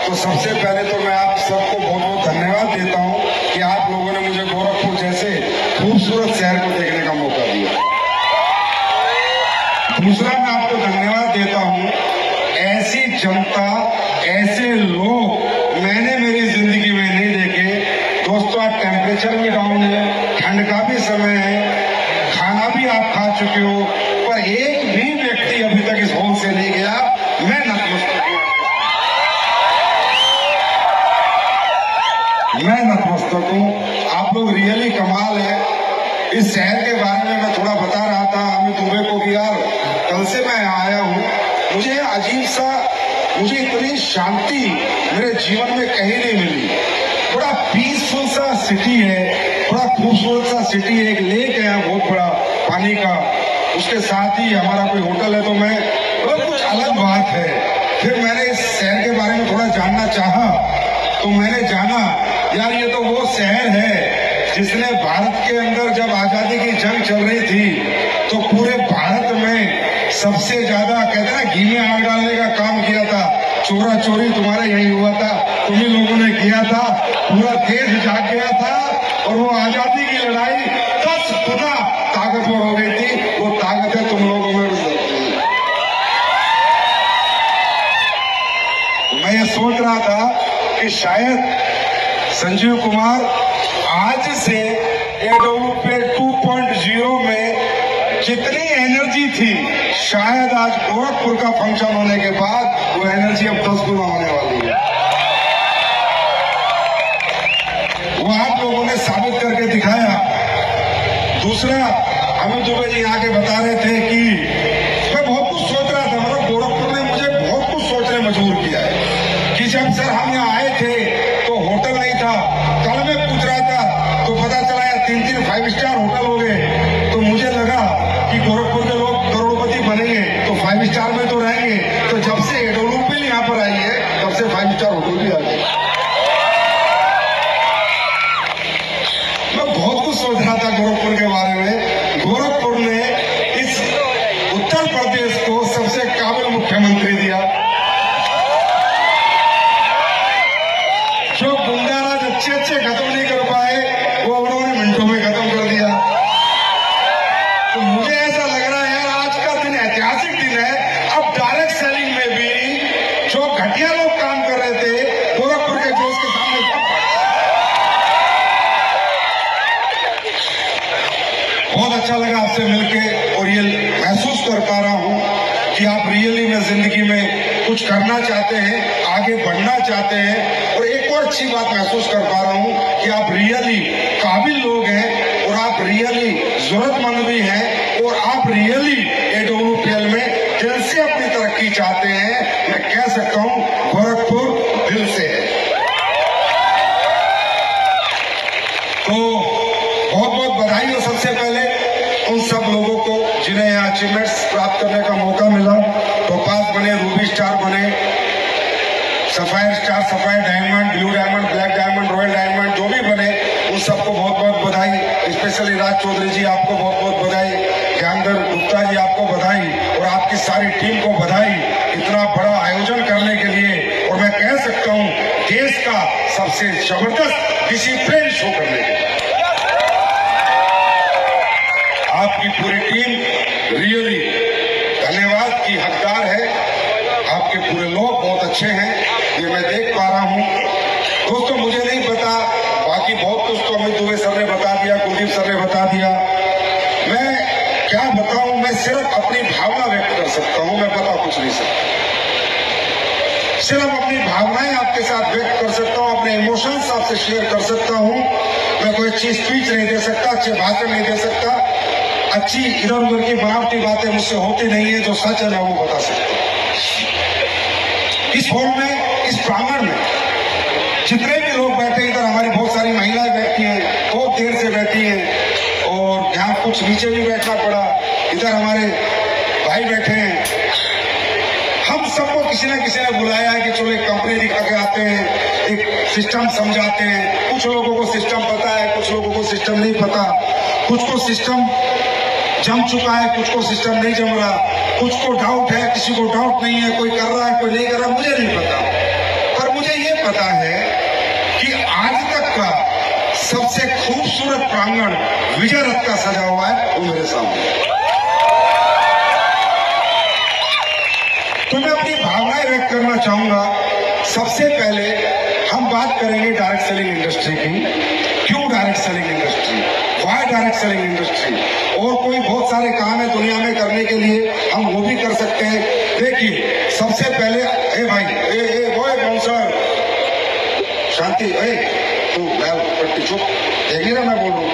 तो सबसे पहले तो मैं आप सबको बहुत बहुत धन्यवाद देता हूं कि आप लोगों ने मुझे गोरखपुर जैसे खूबसूरत शहर को देखने का मौका दिया। दूसरा मैं आपको धन्यवाद देता हूं, ऐसी जनता, ऐसे लोग मैंने मेरी जिंदगी में नहीं देखे। दोस्तों, आज टेम्परेचर भी डाउन है, ठंड का भी समय है, खाना भी आप खा चुके हो, पर एक भी व्यक्ति अभी तक इस हॉल से नहीं गया। मैं नतमस्तक हूं, मैं नतमस्तक हूं। आप लोग रियली कमाल है। इस शहर के बारे में मैं थोड़ा बता रहा था अमित दुबे को कि यार कल से मैं आया हूं, मुझे अजीब सा, मुझे इतनी शांति मेरे जीवन में कहीं नहीं मिली। बड़ा पीसफुल सा सिटी है, बड़ा खूबसूरत सा सिटी है। एक लेक है यहाँ बहुत बड़ा पानी का, उसके साथ ही हमारा कोई होटल है। तो मैं कुछ अलग बात है। फिर मैंने इस शहर के बारे में थोड़ा जानना चाहा, तो मैंने जाना यार ये तो वो शहर है जिसने भारत के अंदर जब आजादी की जंग चल रही थी तो पूरे भारत में सबसे ज्यादा कहते हैं ना घी में आग डालने का काम किया था। चोरा चोरी तुम्हारा यही हुआ था, तुम्ही लोगों ने किया था, पूरा देश जाग गया था और वो आजादी की लड़ाई 10 गुना ताकतवर हो गई थी। वो ताकतें तुम लोगों में मैं ये सोच रहा था कि शायद संजीव कुमार आज से AWP 2.0 में जितनी एनर्जी थी, शायद आज गोरखपुर का फंक्शन होने के बाद वो एनर्जी अब 10 गुना होने वाली है। वो आप लोगों ने साबित करके दिखाया। दूसरा, अमित दुबे जी आके बता रहे थे कि मैं बहुत कुछ सोच रहा था, मतलब गोरखपुर ने मुझे बहुत कुछ सोचने मजबूर किया है कि जब सर हम यहाँ आए थे तो होटल नहीं था। कल मैं पूछ रहा था तो पता चला यार 3-3 5 स्टार होटल हो गए। तो मुझे लगा कि गोरखपुर के लोग करोड़पति बनेंगे तो 5 स्टार में तो रहेंगे। तो जब से AWP यहाँ पर आई है तब से 5 स्टार होटल भी आ गए। मैं बहुत कुछ सोच रहा था गोरखपुर के बारे में। गोरखपुर ने इस उत्तर प्रदेश को सबसे काबिल मुख्यमंत्री दिया। जो गुंडाराज अच्छे खत्म नहीं कर पाए वो उन्होंने मिनटों में खत्म कर दिया। तो मुझे ऐसा लग रहा है यार आज का दिन ऐतिहासिक दिन है। अब डायरेक्ट सेलिंग में भी जो घटिया लोग काम कर रहे थे गोरखपुर के जोश के सामने बहुत अच्छा लगा आपसे मिलके और ये महसूस कर पा रहा हूं कि आप रियली में जिंदगी में कुछ करना चाहते हैं, आगे बढ़ना चाहते हैं। और एक और अच्छी बात महसूस कर पा रहा हूं कि आप रियली काबिल लोग हैं और आप रियली जरूरतमंद भी हैं और आप रियली AWPL में दिल से अपनी तरक्की चाहते हैं। मैं कह सकता हूं गोरखपुर दिल से है। तो बहुत बहुत बधाई हो सबसे पहले उन सब लोगों को जिन्हें यहाँ अचीवमेंट्स प्राप्त करने का मौका मिला। टोपाज बने, रूबी स्टार बने, sapphire star, sapphire diamond, blue diamond, black diamond, royal diamond, जो भी बने उन सबको बहुत बहुत बधाई। स्पेशली राज चौधरी जी आपको बहुत बहुत बधाई, ज्ञानधर गुप्ता जी आपको बधाई और आपकी सारी टीम को बधाई इतना बड़ा आयोजन करने के लिए। और मैं कह सकता हूँ देश का सबसे जबरदस्त डिसिप्लिन शो करने के लिए आपकी पूरी टीम रियली धन्यवाद की हकदार है। आपके पूरे लोग बहुत अच्छे हैं, ये मैं देख पा रहा हूं। दोस्तों, मुझे नहीं पता, बाकी बहुत कुछ तो अमित दुबे सर ने बता दिया, कुलदीप सर ने बता दिया। मैं क्या बताऊं, मैं सिर्फ अपनी भावना व्यक्त कर सकता हूं, मैं बता कुछ नहीं सकता। सिर्फ अपनी भावनाएं आपके साथ व्यक्त कर सकता हूं, अपने इमोशंस आपसे शेयर कर सकता हूं। मैं कोई अच्छी स्पीच नहीं दे सकता, अच्छे भाषण नहीं दे सकता, अच्छी इधर उधर की बनावटी बातें मुझसे होती नहीं है। जो सच है मैं वो बता सकता हूं। इस हॉल में, इस प्रांगण में जितने भी लोग बैठे, इधर हमारी बहुत सारी महिलाएं बैठी हैं, बहुत देर से बैठी हैं और यहाँ कुछ नीचे भी बैठना पड़ा, इधर हमारे भाई बैठे हैं। हम सबको किसी न किसी ने बुलाया है कि चलो एक कंपनी दिखा के आते हैं, एक सिस्टम समझाते हैं। कुछ लोगों को सिस्टम पता है, कुछ लोगों को सिस्टम नहीं पता, कुछ को सिस्टम जम चुका है, कुछ को सिस्टम नहीं जम रहा, कुछ को डाउट है, किसी को डाउट नहीं है, कोई कर रहा है कोई नहीं कर रहा, मुझे नहीं पता। पर मुझे पता है कि आज तक का सबसे खूबसूरत प्रांगण विजय रथ का सजा हुआ है, वो मेरे सामने। तो मैं अपनी भावनाएं व्यक्त करना चाहूंगा। सबसे पहले हम बात करेंगे डायरेक्ट सेलिंग इंडस्ट्री की। क्यों direct selling industry, why direct selling industry? और कोई बहुत सारे काम है दुनिया में करने के लिए, हम वो भी कर सकते हैं। देखिए, सबसे पहले भाई ओए बाउंसर, शांति, तू पट्टी चुप, देखिए ना मैं बोल रहा हूँ।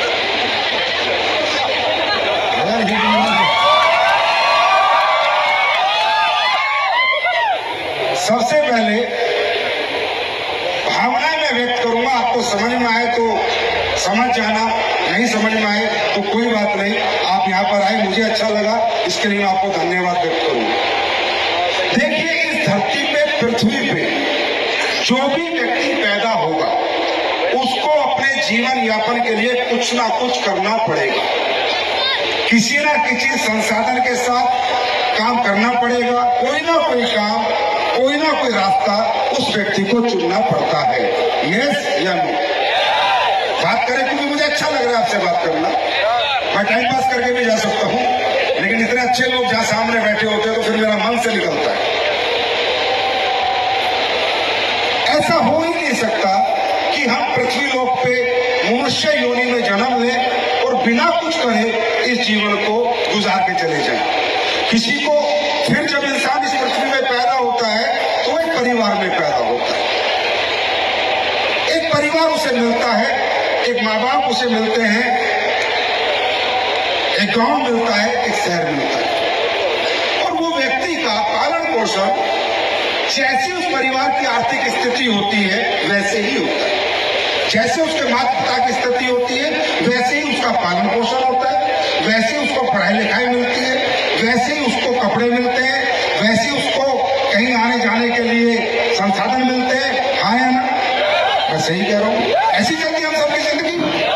सबसे पहले भावना में व्यक्त करूंगा, आपको समझ में आए तो समझ जाना, नहीं समझ में आए तो कोई बात नहीं। आप यहाँ पर आए, मुझे अच्छा लगा, इसके लिए मैं आपको धन्यवाद व्यक्त करूंगा। देखिए, इस धरती पे, पृथ्वी पे जो भी व्यक्ति पैदा होगा उसको अपने जीवन यापन के लिए कुछ ना कुछ करना पड़ेगा। किसी ना किसी संसाधन के साथ काम करना पड़ेगा। कोई ना कोई काम, कोई ना कोई रास्ता उस व्यक्ति को चुनना पड़ता है। यस या नो? बात करें, क्योंकि मुझे अच्छा लग रहा है आपसे बात करना। मैं टाइम पास करके भी जा सकता हूं, लेकिन इतने अच्छे लोग जहां सामने बैठे होते हैं तो फिर मेरा मन से निकलता है। ऐसा हो ही नहीं सकता कि हम पृथ्वी लोक पे मनुष्य योनि में जन्म लें और बिना कुछ करे इस जीवन को गुजार के चले जाएं। किसी को फिर जब इंसान इस पृथ्वी में पैदा होता है तो एक परिवार में पैदा होता है। एक परिवार उसे मिलता है, एक माँ बाप उसे मिलते हैं, एक गांव मिलता है, एक शहर मिलता है। और वो व्यक्ति का पालन पोषण जैसी उस परिवार की आर्थिक स्थिति होती है वैसे ही होता है। जैसे उसके माता पिता की स्थिति होती है वैसे ही उसका पालन पोषण होता है, वैसे ही उसको पढ़ाई लिखाई मिलती है, वैसे ही उसको कपड़े मिलते हैं, वैसे ही उसको कहीं आने जाने के लिए संसाधन मिलते हैं। हाँ या ना? मैं सही कह रहा हूं? ऐसी चलती है हम सबकी जिंदगी।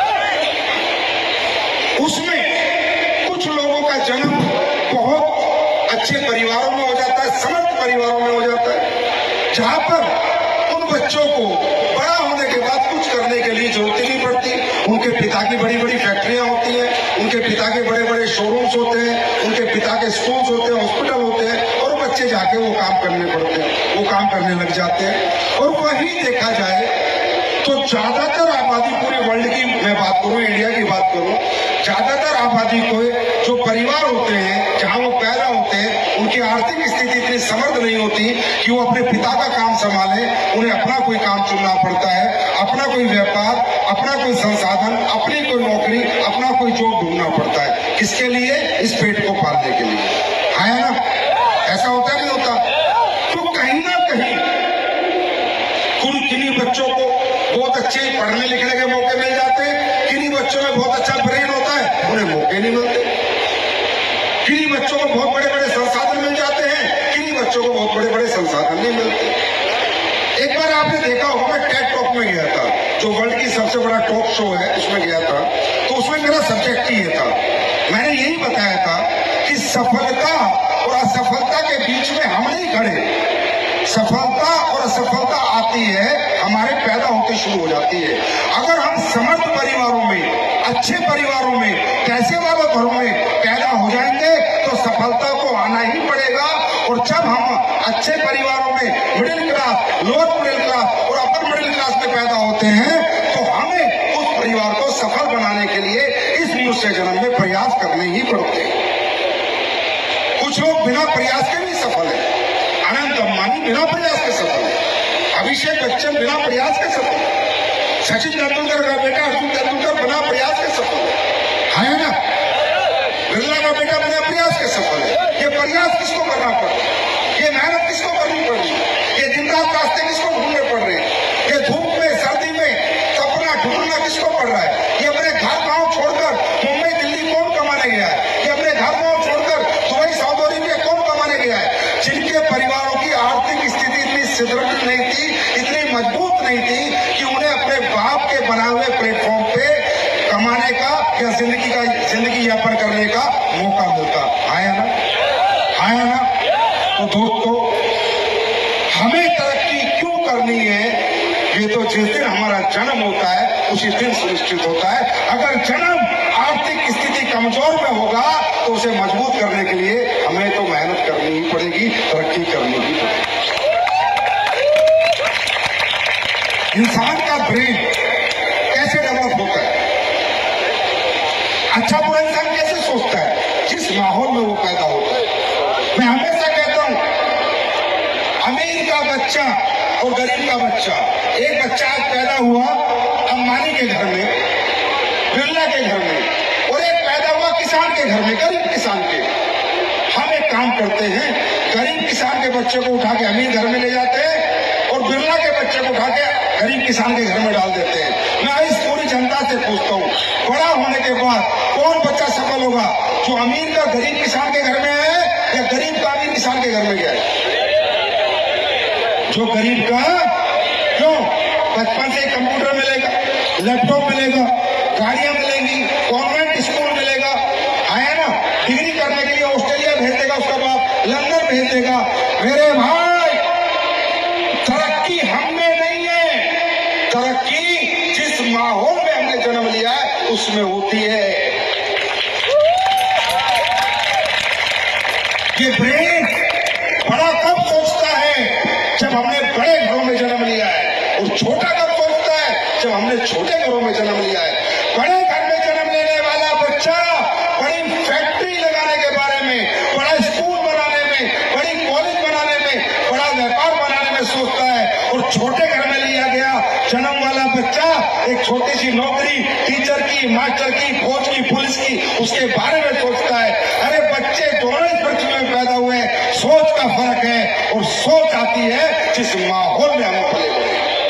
उसमें कुछ लोगों का जन्म बहुत अच्छे परिवारों में हो जाता है, समर्थ परिवारों में हो जाता है, जहां पर उन बच्चों को बड़ा होने के बाद कुछ करने के लिए जरूरत ही नहीं पड़ती। उनके पिता की बड़ी बड़ी फैक्ट्रियां होती हैं, उनके पिता के बड़े बड़े शोरूम्स होते हैं, उनके पिता के स्कूल्स होते हैं, हॉस्पिटल होते हैं, और बच्चे जाके वो काम करने पड़ते हैं, वो काम करने लग जाते हैं। और वही देखा जाए तो ज्यादातर आबादी, पूरे वर्ल्ड की मैं बात करूं, इंडिया की बात करूं, ज्यादातर आबादी को जो परिवार होते हैं जहां वो पैदा होते हैं, उनकी आर्थिक स्थिति इतनी समर्थ नहीं होती कि वो अपने पिता का काम संभाले। उन्हें अपना कोई काम चुनना पड़ता है, अपना कोई व्यापार, अपना कोई संसाधन, अपनी कोई नौकरी, अपना कोई जॉब ढूंढना पड़ता है। किसके लिए? इस पेट को पालने के लिए। है ना? ऐसा होता नहीं होता? तो कहीं ना कहीं किन्हीं बच्चों को बहुत अच्छे पढ़ने लिखने के मौके मिल जाते हैं, किन्हीं बच्चों में बहुत अच्छा ब्रेन होता है, उन्हें मौके नहीं मिलते। किन्हीं बच्चों को बहुत बड़े बड़े संसाधन मिल जाते हैं, किन्हीं बच्चों को बहुत बड़े बड़े संसाधन नहीं मिलते। एक बार आपने देखा होगा, मैं टेड टॉक में गया था, जो वर्ल्ड की सबसे बड़ा टॉक शो है, उसमें गया था। तो उसमें मेरा सब्जेक्ट ही ये था, मैंने यही बताया था कि सफलता और असफलता के बीच में हम नहीं खड़े। सफलता और असफलता आती है, हमारे पैदा होते शुरू हो जाती है। अगर हम समर्थ परिवारों में, अच्छे परिवारों में, पैसे वाले घरों में पैदा हो जाएंगे तो सफलता को आना ही पड़ेगा। और जब हम अच्छे परिवारों में, middle class, lower middle class और अपर मिडिल क्लास में पैदा होते हैं तो हमें उस परिवार को सफल बनाने के लिए इस मनुष्य जन्म में प्रयास करने ही पड़ते हैं। कुछ लोग बिना प्रयास के भी सफल है। अनंत अंबानी बिना प्रयास के सफल है, अभिषेक बच्चन बिना प्रयास के सफल है, सचिन तेंदुलकर का बेटा अर्जुन तेंदुलकर बिना प्रयास के सफल है ना? बिरला का बेटा बिना प्रयास के सफल है। ये प्रयास किसको करना पड़ता है? ये मेहनत किसको करनी पड़ रही है? ये दिन रात रास्ते किसको ढूंढने पड़ रहे हैं? ये धूप में, सर्दी में सपना ढूंढना किसको पड़ रहा है? ये अपने घर गांव छोड़कर मुंबई दिल्ली कौन कमाने गया है? ये अपने घर गांव छोड़कर दुबई सऊदी अरेबिया कौन कमाने गया है? जिनके परिवारों की आर्थिक स्थिति इतनी सुदृढ़ नहीं थी, इतनी मजबूत नहीं थी कि उन्हें अपने बाप के बनाए हुए प्लेटफॉर्म पे कमाने का या जिंदगी यापन करने का मौका मिलता। आया ना? आया ना? तो दोस्तों, हमें तरक्की क्यों करनी करनी है, ये तो जिस दिन हमारा जन्म होता है उसी दिन सुनिश्चित होता है। अगर जन्म आर्थिक स्थिति कमजोर में होगा तो उसे मजबूत करने के लिए हमें तो मेहनत करनी ही पड़ेगी, तरक्की करनी ही पड़ेगी। इंसान का ब्रेन कैसे डेवलप होता है, अच्छा बुरा इंसान कैसे सोचता है, जिस माहौल में वो पैदा होता है। मैं हमेशा कहता हूं, अमीर का बच्चा और गरीब का बच्चा, एक बच्चा आज पैदा हुआ अंबानी के घर में, बिरला के घर में, और एक पैदा हुआ किसान के घर में, गरीब किसान के। हम एक काम करते हैं, गरीब किसान के बच्चे को उठा के अमीर घर में ले जाते हैं और बिरला के बच्चे को उठा के गरीब किसान के घर में डाल देते हैं। मैं इस पूरी जनता से पूछता हूँ, बड़ा होने के बाद कौन बच्चा सफल होगा, जो अमीर का गरीब किसान के घर में है या गरीब का अमीर किसान के घर में गया है? जो गरीब का, क्यों? बचपन से कंप्यूटर मिलेगा, लैपटॉप मिलेगा, गाड़ियां मिलेंगी, कॉन्वेंट स्कूल मिलेगा, है ना, डिग्री करने के लिए ऑस्ट्रेलिया भेज देगा उसका बाप, लंदन भेज देगा। मेरे भाई, तरक्की हम में नहीं है, तरक्की जिस माहौल में हमने जन्म लिया है उसमें होती है। ये ब्रेन बड़ा कब सोचता है, जब हमने बड़े घरों में जन्म लिया है, और छोटा कब सोचता है, जब हमने छोटे घरों में जन्म लिया है। बड़े घर में जन्म लेने वाला बच्चा बड़ी फैक्ट्री लगाने के बारे में, बड़ा स्कूल बनाने में, बड़ी कॉलेज बनाने में, बड़ा व्यापार बनाने में सोचता है, और छोटे घर में लिया गया जन्म वाला बच्चा एक छोटी सी नौकरी, टीचर की, मास्टर की, फौज की, पुलिस की, उसके बारे में सोचता है। अरे बच्चे दोनों इस पृथ्वी में पैदा हुए, सोच का फर्क है, और सोच आती है जिस माहौल में हम पले बड़े।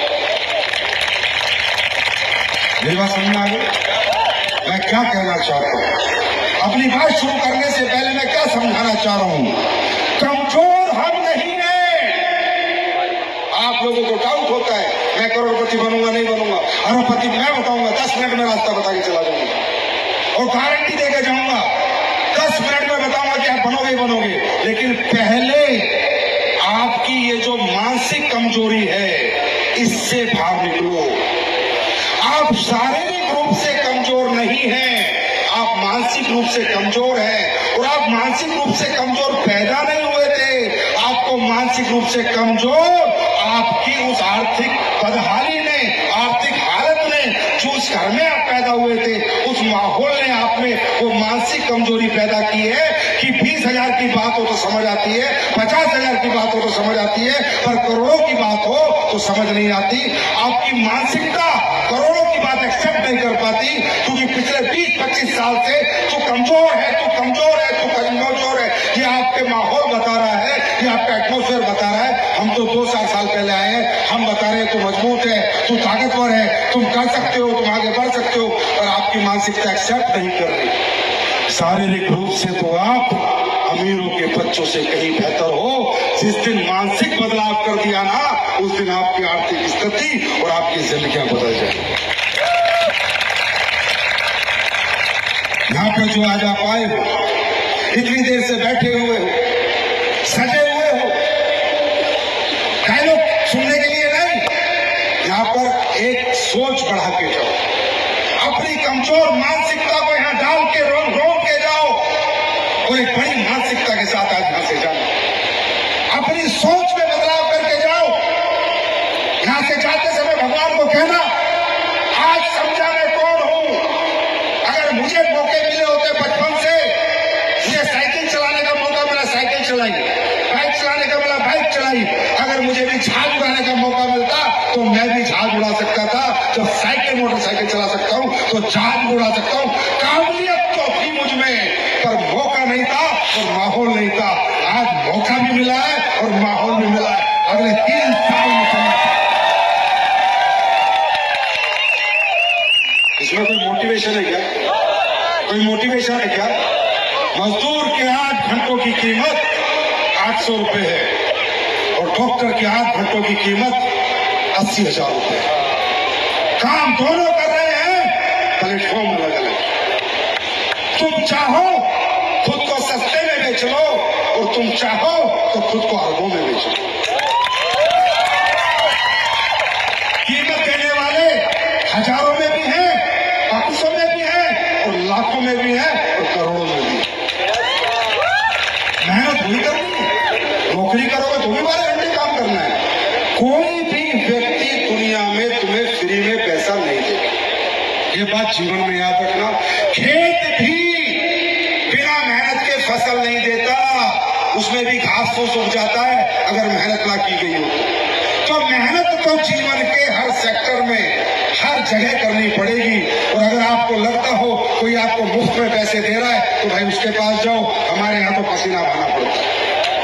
मेरी बात समझ में आ गई? मैं क्या कहना चाहता हूं, अपनी बात शुरू करने से पहले मैं क्या समझाना चाह रहा हूं? कमजोर हम नहीं हैं। आप लोगों को डाउट होता है, मैं करोड़पति बनूंगा नहीं बनूंगा, अरबपति मैं बताऊंगा, 10 मिनट में रास्ता बता के चला जाऊंगा और गारंटी देकर जाऊंगा, 10 मिनट में बताऊंगा कि आप बनोगे ही बनोगे। लेकिन पहले आपकी ये जो मानसिक कमजोरी है, इससे बाहर निकलो। आप शारीरिक रूप से कमजोर नहीं हैं, आप मानसिक रूप से कमजोर हैं, और आप मानसिक रूप से कमजोर पैदा नहीं हुए थे, आपको मानसिक रूप से कमजोर आपकी उस आर्थिक बदहाली ने, आर्थिक हालत ने, जो उस घर में आप पैदा हुए थे, उस माहौल ने आप में वो मानसिक कमजोरी पैदा की है कि 20,000 की बात हो तो समझ आती है, 50,000 की बात हो तो समझ आती है, पर करोड़ों की बात हो तो समझ नहीं आती। आपकी मानसिकता करोड़ों की बात एक्सेप्ट नहीं कर पाती, क्योंकि पिछले 20-25 साल से तू कमजोर है, तू कमजोर है, तू कमजोर है, ये आपके माहौल बता रहा है, ये आपका एटमोस्फेयर बता रहा है। हम तो 2-4 साल पहले आए हैं, हम बता रहे हैं तू मजबूत है, तू ताकतवर है, तुम कर सकते हो, तुम आगे बढ़ सकते हो, पर आपकी मानसिकता एक्सेप्ट नहीं कर रही। शारीरिक रूप से तो आप अमीरों के बच्चों से कहीं बेहतर हो। जिस दिन मानसिक बदलाव कर दिया ना, उस दिन आपकी आर्थिक स्थिति और आपकी जिंदगियां बदल जाएंगी। यहाँ पर जो आज आप आए हो, इतनी देर से बैठे हुए हो, सजे हुए हो, डायलॉग सुनने के लिए नहीं, यहाँ पर एक सोच बढ़ा के जाओ, अपनी कमजोर मानसिकता को यहाँ डाल के रोक के जाओ, और एक बड़ी मानसिकता के साथ आज यहाँ से जाओ, अपनी सोच में बदलाव करके जाओ। यहाँ से जाते समय भगवान को कहना, आज समझा मैं कौन हूं। अगर मुझे मौके मिले होते बचपन से, मुझे साइकिल चलाने का मौका मिला साइकिल चलाई, बाइक चलाने का मिला बाइक चलाई, अगर मुझे भी जहाज उड़ाने का मौका मिलता तो मैं भी जहाज उड़ा सकता था। जब साइकिल मोटरसाइकिल चला सकता हूं तो जहाज उड़ा सकता हूं। काबिलियत तो थी मुझ में, पर मौका नहीं था और माहौल नहीं था। आज मौका भी मिला है और माहौल भी मिला है। अगले 3 साल में इसमें कोई मोटिवेशन है क्या? कोई मोटिवेशन है क्या? मजदूर के 8 घंटों की कीमत 800 रुपए है और डॉक्टर के 8 घंटों की कीमत 80,000 रुपए है। काम दोनों कर रहे हैं, प्लेटफॉर्म अलग अलग। तुम चाहो खुद को सस्ते में बेच लो और तुम चाहो तो खुद को अरबों में बेच लो। ये बात जीवन में याद रखना, खेत भी बिना मेहनत के फसल नहीं देता, उसमें भी घास फूस उग जाता है अगर मेहनत ना की गई हो तो मेहनत तो जीवन के हर सेक्टर में हर जगह करनी पड़ेगी। और अगर आपको लगता हो कोई आपको मुफ्त में पैसे दे रहा है तो भाई उसके पास जाओ, हमारे यहाँ तो पसीना बहाना पड़ता है।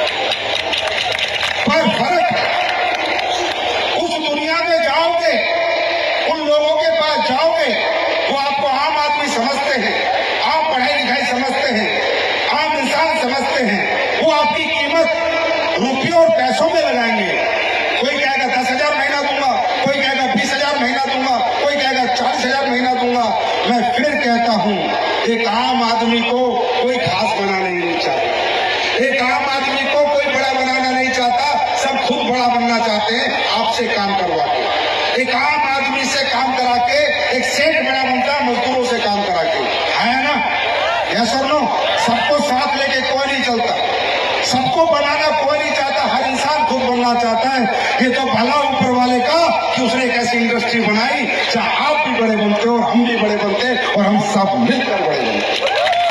पर फर्क है, उस दुनिया में जाओगे, उन लोगों के पास जाओगे, वो आपको आम आदमी समझते हैं, आप पढ़ाई लिखाई समझते हैं, आम इंसान समझते हैं, वो आपकी कीमत रुपयों और पैसों में लगाएंगे। कोई कहेगा 10,000 महीना दूंगा, कोई कहेगा 20,000 महीना दूंगा, कोई कहेगा 40,000 महीना दूंगा। मैं फिर कहता हूं, एक आम आदमी को कोई खास बनाना नहीं चाहता, एक आम आदमी को कोई बड़ा बनाना नहीं चाहता, सब खुद बड़ा बनना चाहते हैं आपसे काम करवा के। एक आम आदमी से काम करा के एक सेठ बड़ा बनता है, मजदूरों से काम करा के, है ना? यस और नो? सबको साथ लेके कोई नहीं चलता, सबको बनाना कोई नहीं चाहता, हर इंसान खुद बनना चाहता है। ये तो भला ऊपर वाले का कि उसने एक ऐसी इंडस्ट्री बनाई जहां आप भी बड़े बनते और हम भी बड़े बनते और हम सब मिलकर बड़े बनते।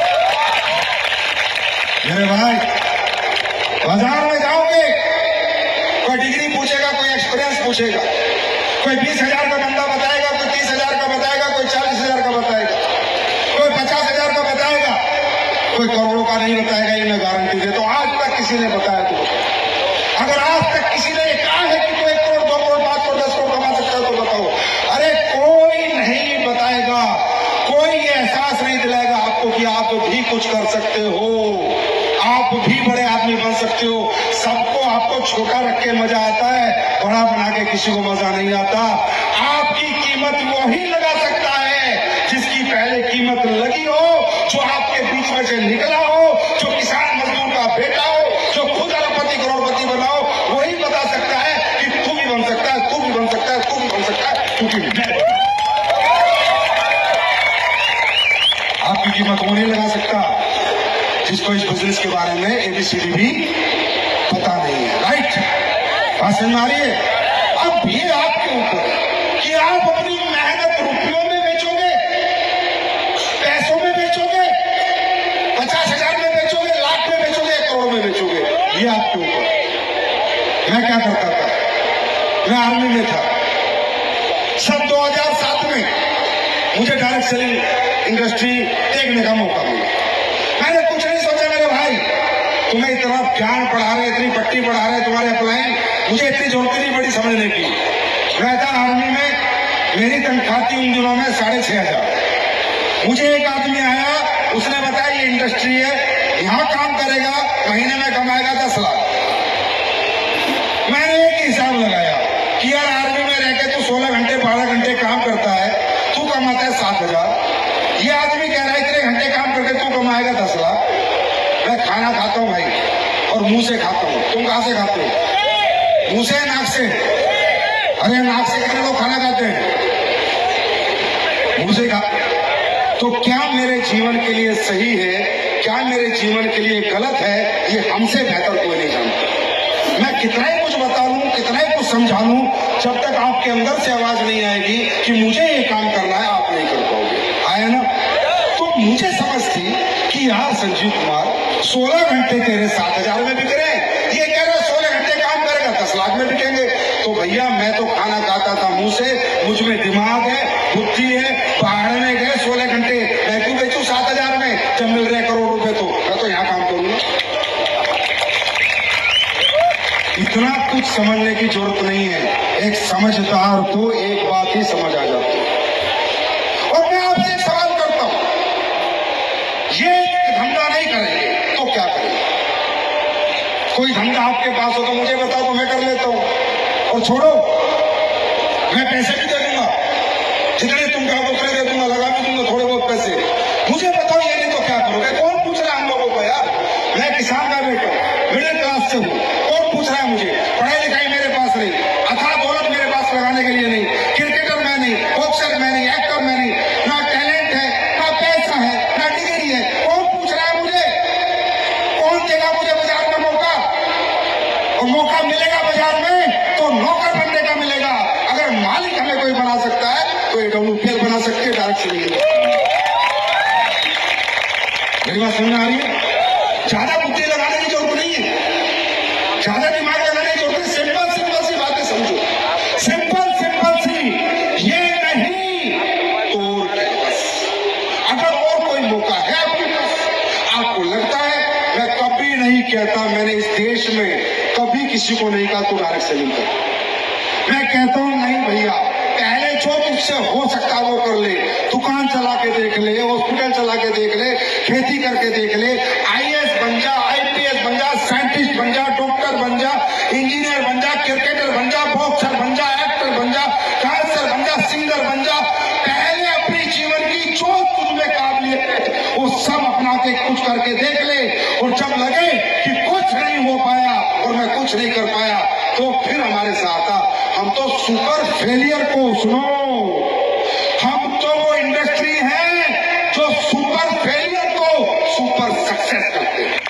मेरे भाई, बाजार में जाओगे, कोई डिग्री पूछेगा, कोई एक्सपीरियंस पूछेगा, कोई 20,000 का बंदा बताएगा, कोई 30,000 का बताएगा, कोई 40,000 का बताएगा, कोई 50,000 का बताएगा, कोई करोड़ों का नहीं बताएगा। ये मैं गारंटी देता हूं। आज तक किसी ने बताया तो, अगर आज तक किसी ने कहा है कि तू 1 करोड़ 2 करोड़ 5 करोड़ 10 करोड़ कमा सकता है तो बताओ। अरे कोई नहीं बताएगा, कोई ये एहसास नहीं दिलाएगा आपको कि आप भी कुछ कर सकते हो, आप भी बड़े आदमी बन सकते हो। सबको आपको छोटा रख के मजा आता है, बड़ा बना के किसी को मजा नहीं आता। आपकी कीमत वही लगा सकता है जिसकी पहले कीमत लगी हो, जो आपके बीच में से निकला हो, जो किसान मजदूर का बेटा हो, जो खुद अरबपति करोड़पति बना हो, वही बता सकता है कि तू भी बन सकता है, तू भी बन सकता है, तू भी बन सकता है, तू भी मैं। आपकी कीमत वो नहीं लगा सकता जिसको इस बिजनेस के बारे में ABCD भी पता नहीं है। राइट? बात समझ में आ रही है? अब ये आपके ऊपर है कि आप अपनी मेहनत रुपयों में बेचोगे, पैसों में बेचोगे, 50,000 में बेचोगे, लाख में बेचोगे, 1 करोड़ में बेचोगे, ये आपके ऊपर। मैं क्या करता था? मैं आर्मी में था। सन 2007 में मुझे डायरेक्ट सेलिंग इंडस्ट्री देखने का मौका मिला। मैंने कुछ नहीं सोचा, मेरे भाई तुम्हें इतना ज्ञान पढ़ा रहे, इतनी पट्टी पढ़ा रहे, तुम्हारे अप्लाई, मुझे इतनी जरूरत नहीं पड़ी समझने की। मैं था आर्मी में, मेरी तनख्वाह थी उन दिनों में 6,500। मुझे एक आदमी आया, उसने बताया ये इंडस्ट्री है, यहां काम करेगा, महीने में कमाएगा 10 लाख। मैंने एक हिसाब लगाया कि यार आर्मी में रह के तू 16 घंटे 12 घंटे काम करता है, तू कमाता है 7,000, ये आदमी कह रहा है इतने घंटे काम करके तू कमाएगा 10 लाख। मैं खाना खाता हूं भाई, और मुंह से खाता हूं। तुम कहां से खाते हो? मुंह से, नाक से? अरे नाक से कितने लोग खाना खाते हैं? मुंह से खा। तो क्या मेरे जीवन के लिए सही है, क्या मेरे जीवन के लिए गलत है, ये हमसे बेहतर कोई नहीं जानता। मैं कितना ही कुछ बता लूं, कितना ही कुछ समझा लूं, जब तक आपके अंदर से आवाज नहीं आएगी कि मुझे ये काम करना है, आप नहीं कर पाओगे। आया ना? तो मुझे समझ थी कि यार संजीव कुमार 16 घंटे तेरे 7,000 में बिक रहे, ये कह रहा 16 घंटे काम करेगा 10 लाख में बिकेंगे। तो भैया मैं तो खाना खाता था मुंह से, मुझ में दिमाग है, बुद्धि है, पहाड़ में गए 16 घंटे, मैं क्यों बेचूं 7,000 में जब मिल रहे करोड़ रुपए? तो मैं तो यहाँ काम करूंगा। इतना कुछ समझने की जरूरत नहीं है, एक समझदार को एक बात ही समझ आ जाती है। और मैं आपसे एक सवाल करता हूं, ये धंधा नहीं करेंगे तो क्या करेंगे? कोई धंधा आपके पास हो तो मुझे बताओ, तो मैं कर लेता हूं। और छोड़ो, मैं पैसे भी दे दूंगा, जितने तुम कहो उतने दे दूंगा, लगा भी दूंगा थोड़े बहुत पैसे। मुझे बताओ ये नहीं तो क्या करोगे? कौन पूछ रहा है हम लोगों को? यार मैं किसान का बेटा, मिडिल क्लास से हूं, कौन पूछ रहा है मुझे? पढ़ाई लिखाई मेरे पास नहीं, अथाह दौलत मेरे पास लगाने के लिए नहीं, क्रिकेटर मैं नहीं, बॉक्सर मैं नहीं, एक्टर मैं नहीं, ना टैलेंट है, ना पैसा है, ना डिग्री है। कौन पूछ रहा है मुझे? कौन देगा मुझे बाजार में मौका? और मौका मिलेगा बाजार में तो नौकर बनने का मिलेगा। अगर मालिक हमें कोई बना सकता है तो ये WPL बना किसी को नहीं कहा तू डायरेक्ट सेलिंग कर। मैं कहता हूं नहीं भैया, पहले जो तुझसे हो सकता वो कर ले, दुकान चला के देख ले, हॉस्पिटल चला के देख ले, खेती करके देख ले, आईएएस बन जा, आईपीएस बन जा, साइंटिस्ट बन जा, डॉक्टर बन जा, इंजीनियर बन जा, क्रिकेटर बन जा, बॉक्सर बन जा, एक्टर बन जा, डांसर बन जा, सिंगर बन जा। पहले अपने जीवन की जो तुझमें काबिलियत है वो सब अपना के कुछ करके देख ले, और जब लगे कि कुछ नहीं हो पाया और मैं कुछ नहीं कर पाया तो फिर हमारे साथ आ। हम तो सुपर फेलियर को सुनो, हम तो वो इंडस्ट्री है जो सुपर फेलियर को सुपर सक्सेस करते हैं।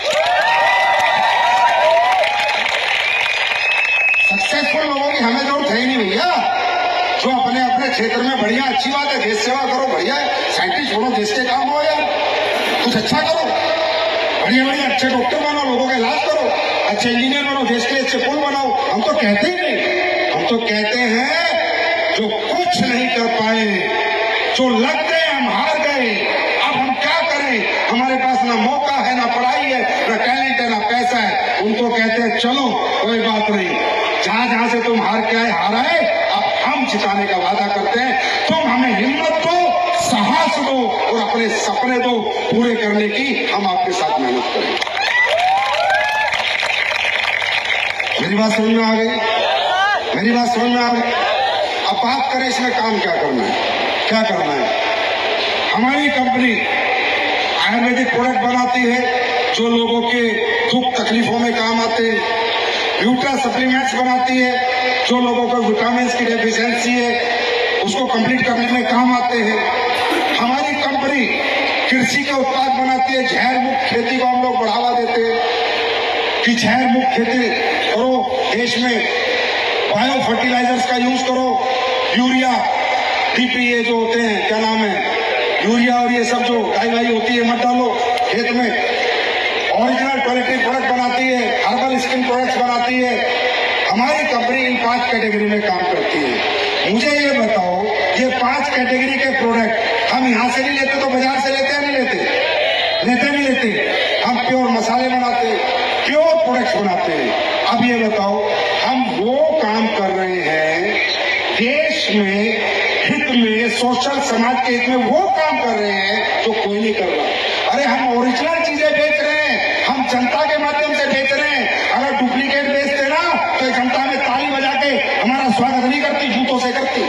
सक्सेसफुल लोगों की हमें जरूरत है ही नहीं भैया, जो अपने अपने क्षेत्र में बढ़िया, अच्छी बात है, देश सेवा करो, बढ़िया है, साइंटिस्ट बनो, देश के काम हो यार, कुछ अच्छा करो, बढ़िया बढ़िया अच्छे डॉक्टर बनो, लोगों का इलाज करो, अच्छे इंजीनियर बनो, देश के लिए अच्छे पुल बनाओ। हम तो कहते ही नहीं, हम तो कहते हैं जो कुछ नहीं कर पाए, जो लग गए हम हार गए, अब हम क्या करें, हमारे पास ना मौका है, ना पढ़ाई है, ना टैलेंट है, ना पैसा है, उनको कहते हैं चलो कोई बात नहीं, जहां जहां से तुम हार के आए हारा है, अब हम जिताने का वादा करते हैं, तुम हमें हिम्मत दो, साहस दो और अपने सपने दो पूरे करने की, हम आपके साथ मेहनत करें। मेरी बात समझ में आ गई? मेरी बात समझ में आ गई? अब बात करें इसमें काम क्या करना है, क्या करना है। हमारी कंपनी आयुर्वेदिक प्रोडक्ट बनाती है जो लोगों के दुख तकलीफों में काम आते हैं, न्यूट्रा सप्लीमेंट्स बनाती है जो लोगों को विटामिन की डेफिशिएंसी है उसको कंप्लीट करने में काम आते हैं। हमारी कंपनी कृषि के उत्पाद बनाती है, जहर मुक्त खेती को हम लोग बढ़ावा देते हैं कि जहर मुक्त खेती करो, देश में बायो फर्टिलाइजर्स का यूज करो, यूरिया डीपीए जो होते हैं, क्या नाम है, यूरिया और ये सब जो डाई वाई होती है मत डालो खेत में। ओरिजिनल क्वालिटी प्रोडक्ट बनाती है, हर्बल स्किन प्रोडक्ट्स बनाती है। हमारी कंपनी इन 5 कैटेगरी में काम करती है। मुझे ये बताओ, ये 5 कैटेगरी के प्रोडक्ट हम यहाँ से नहीं लेते तो बाजार से लेते हैं, नहीं लेते? लेते नहीं लेते? हम प्योर मसाले बनाते हैं, प्योर प्रोडक्ट्स बनाते हैं। अब ये बताओ, हम वो काम कर रहे हैं देश में हित में, सोशल समाज के हित में, वो काम कर रहे हैं जो कोई नहीं कर रहा। अरे हम ओरिजिनल चीजें बेच रहे हैं, हम जनता के माध्यम से बेच रहे हैं। अगर डुप्लीकेट बेचते ना तो जनता में ताली बजा के हमारा स्वागत नहीं करती, जूतों से करती।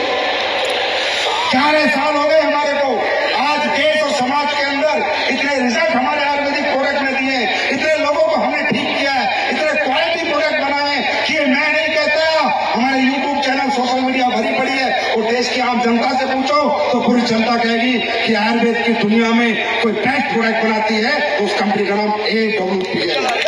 4 साल हो गए हमारे को, आज देश और समाज के अंदर इतने रिजल्ट हमारे आयुर्वेदिक प्रोडक्ट में दिए, इतने लोगों को हमने ठीक किया है, इतने क्वालिटी प्रोडक्ट बनाए कि ये मैं नहीं कहता, हमारे यूट्यूब चैनल, सोशल मीडिया भरी पड़ी है। और देश की आम जनता से पूछो तो पूरी जनता कहेगी कि आयुर्वेद की दुनिया में कोई बेस्ट प्रोडक्ट बनाती है तो उस कंपनी का नाम AWP है।